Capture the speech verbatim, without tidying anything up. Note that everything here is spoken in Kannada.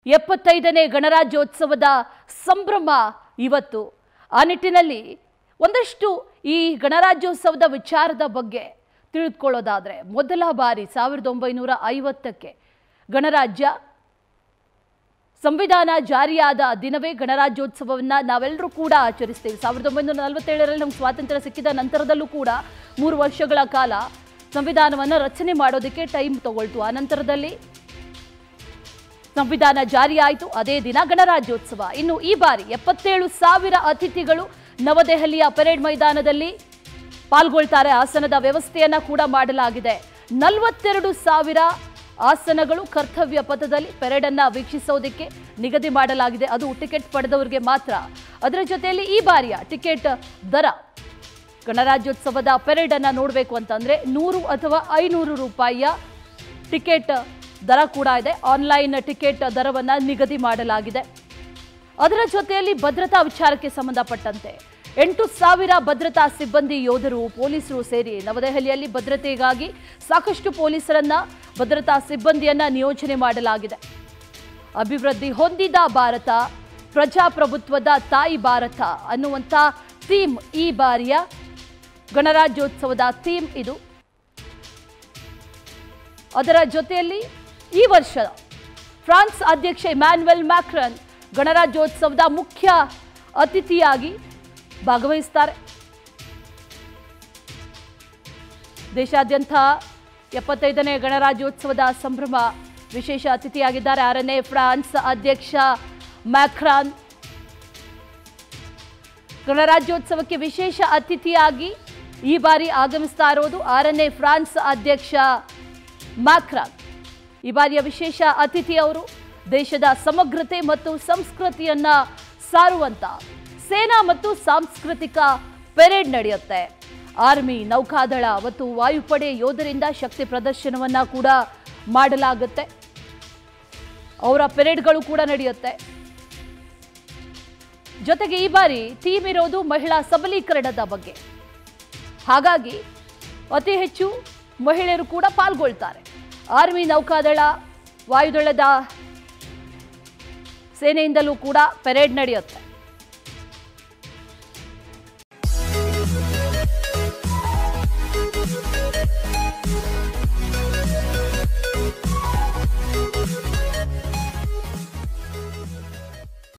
ಎಪ್ಪತ್ತೈದನೇ ಗಣರಾಜ್ಯೋತ್ಸವದ ಸಂಭ್ರಮ ಇವತ್ತು. ಆ ನಿಟ್ಟಿನಲ್ಲಿ ಒಂದಷ್ಟು ಈ ಗಣರಾಜ್ಯೋತ್ಸವದ ವಿಚಾರದ ಬಗ್ಗೆ ತಿಳಿದುಕೊಳ್ಳೋದಾದರೆ, ಮೊದಲ ಬಾರಿ ಸಾವಿರದ ಒಂಬೈನೂರ ಐವತ್ತಕ್ಕೆ ಗಣರಾಜ್ಯ ಸಂವಿಧಾನ ಜಾರಿಯಾದ ದಿನವೇ ಗಣರಾಜ್ಯೋತ್ಸವವನ್ನು ನಾವೆಲ್ಲರೂ ಕೂಡ ಆಚರಿಸ್ತೀವಿ. ಸಾವಿರದ ಒಂಬೈನೂರ ನಲವತ್ತೇಳರಲ್ಲಿ ನಮ್ಗೆ ಸ್ವಾತಂತ್ರ್ಯ ಸಿಕ್ಕಿದ ನಂತರದಲ್ಲೂ ಕೂಡ ಮೂರು ವರ್ಷಗಳ ಕಾಲ ಸಂವಿಧಾನವನ್ನು ರಚನೆ ಮಾಡೋದಕ್ಕೆ ಟೈಮ್ ತಗೊಳ್ತು. ಆ ನಂತರದಲ್ಲಿ ಸಂವಿಧಾನ ಜಾರಿಯಾಯಿತು. ಅದೇ ದಿನ ಗಣರಾಜ್ಯೋತ್ಸವ. ಇನ್ನು ಈ ಬಾರಿ ಎಪ್ಪತ್ತೇಳು ಸಾವಿರ ಅತಿಥಿಗಳು ನವದೆಹಲಿಯ ಪರೇಡ್ ಮೈದಾನದಲ್ಲಿ ಪಾಲ್ಗೊಳ್ತಾರೆ. ಆಸನದ ವ್ಯವಸ್ಥೆಯನ್ನ ಕೂಡ ಮಾಡಲಾಗಿದೆ. ನಲವತ್ತೆರಡು ಸಾವಿರ ಆಸನಗಳು ಕರ್ತವ್ಯ ಪಥದಲ್ಲಿ ಪರೇಡ್ ಅನ್ನ ವೀಕ್ಷಿಸೋದಕ್ಕೆ ನಿಗದಿ ಮಾಡಲಾಗಿದೆ. ಅದು ಟಿಕೆಟ್ ಪಡೆದವರಿಗೆ ಮಾತ್ರ. ಅದರ ಜೊತೆಯಲ್ಲಿ ಈ ಬಾರಿಯ ಟಿಕೆಟ್ ದರ, ಗಣರಾಜ್ಯೋತ್ಸವದ ಪರೇಡ್ ಅನ್ನ ನೋಡಬೇಕು ಅಂತಂದ್ರೆ ನೂರು ಅಥವಾ ಐನೂರು ರೂಪಾಯಿಯ ಟಿಕೆಟ್ ದರ ಕೂಡ ಇದೆ. ಆನ್ಲೈನ್ ಟಿಕೆಟ್ ದರವನ್ನು ನಿಗದಿ ಮಾಡಲಾಗಿದೆ. ಅದರ ಜೊತೆಯಲ್ಲಿ ಭದ್ರತಾ ವಿಚಾರಕ್ಕೆ ಸಂಬಂಧಪಟ್ಟಂತೆ ಎಂಟು ಸಾವಿರ ಭದ್ರತಾ ಸಿಬ್ಬಂದಿ ಯೋಧರು, ಪೊಲೀಸರು ಸೇರಿ ನವದೆಹಲಿಯಲ್ಲಿ ಭದ್ರತೆಗಾಗಿ ಸಾಕಷ್ಟು ಪೊಲೀಸರನ್ನ, ಭದ್ರತಾ ಸಿಬ್ಬಂದಿಯನ್ನ ನಿಯೋಜನೆ ಮಾಡಲಾಗಿದೆ. ಅಭಿವೃದ್ಧಿ ಹೊಂದಿದ ಭಾರತ, ಪ್ರಜಾಪ್ರಭುತ್ವದ ತಾಯಿ ಭಾರತ ಅನ್ನುವಂಥ ಥೀಮ್ ಈ ಬಾರಿಯ ಗಣರಾಜ್ಯೋತ್ಸವದ ಥೀಮ್ ಇದು. ಅದರ ಜೊತೆಯಲ್ಲಿ ಈ ವರ್ಷ ಫ್ರಾನ್ಸ್ ಅಧ್ಯಕ್ಷ ಇಮ್ಯಾನ್ಯುಯಲ್ ಮ್ಯಾಕ್ರಾನ್ ಗಣರಾಜ್ಯೋತ್ಸವದ ಮುಖ್ಯ ಅತಿಥಿಯಾಗಿ ಭಾಗವಹಿಸುತ್ತಾರೆ. ದೇಶಾದ್ಯಂತ ಎಪ್ಪತ್ತೈದನೇ ಗಣರಾಜ್ಯೋತ್ಸವದ ಸಂಭ್ರಮ ವಿಶೇಷ ಅತಿಥಿಯಾಗಿದ್ದಾರೆ ಆರನೇ ಫ್ರಾನ್ಸ್ ಅಧ್ಯಕ್ಷ ಮ್ಯಾಕ್ರಾನ್. ಗಣರಾಜ್ಯೋತ್ಸವಕ್ಕೆ ವಿಶೇಷ ಅತಿಥಿಯಾಗಿ ಈ ಬಾರಿ ಆಗಮಿಸ್ತಾ ಇರೋದು ಆರನೇ ಫ್ರಾನ್ಸ್ ಅಧ್ಯಕ್ಷ ಮ್ಯಾಕ್ರಾನ್. ಈ ಬಾರಿಯ ವಿಶೇಷ ಅತಿಥಿ ಅವರು. ದೇಶದ ಸಮಗ್ರತೆ ಮತ್ತು ಸಂಸ್ಕೃತಿಯನ್ನ ಸಾರುವಂತ ಸೇನಾ ಮತ್ತು ಸಾಂಸ್ಕೃತಿಕ ಪೆರೇಡ್ ನಡೆಯುತ್ತೆ. ಆರ್ಮಿ, ನೌಕಾದಳ ಮತ್ತು ವಾಯುಪಡೆ ಯೋಧರಿಂದ ಶಕ್ತಿ ಪ್ರದರ್ಶನವನ್ನ ಕೂಡ ಮಾಡಲಾಗುತ್ತೆ. ಅವರ ಪೆರೇಡ್ಗಳು ಕೂಡ ನಡೆಯುತ್ತೆ. ಜೊತೆಗೆ ಈ ಬಾರಿ ಥೀಮ್ ಇರೋದು ಮಹಿಳಾ ಸಬಲೀಕರಣದ ಬಗ್ಗೆ. ಹಾಗಾಗಿ ಅತಿ ಹೆಚ್ಚು ಮಹಿಳೆಯರು ಕೂಡ ಪಾಲ್ಗೊಳ್ತಾರೆ. ಆರ್ಮಿ, ನೌಕಾದಳ, ವಾಯುದಳದ ಸೇನೆಯಿಂದಲೂ ಕೂಡ ಪೆರೇಡ್ ನಡೆಯುತ್ತೆ.